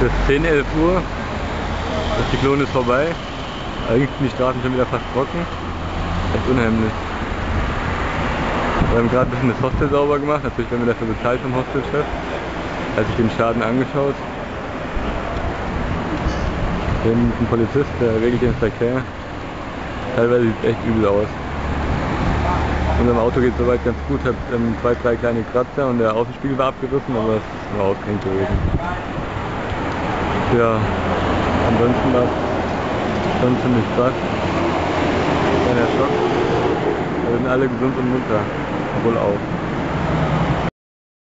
Es ist 10, 11 Uhr, das Zyklon ist vorbei. Eigentlich sind die Straßen schon wieder fast trocken. Echt unheimlich. Wir haben gerade ein bisschen das Hostel sauber gemacht, natürlich werden wir dafür bezahlt vom Hostelchef. Er hat sich den Schaden angeschaut. Hier ist ein Polizist, der regelt den Verkehr. Teilweise sieht es echt übel aus. Unserem Auto geht es soweit ganz gut, hat 2, 3 kleine Kratzer und der Außenspiegel war abgerissen, aber es ist nur ausgehängt gewesen. Ja, ansonsten war es schon ziemlich krass. Kleiner Schock. Wir sind alle gesund und munter, obwohl auch.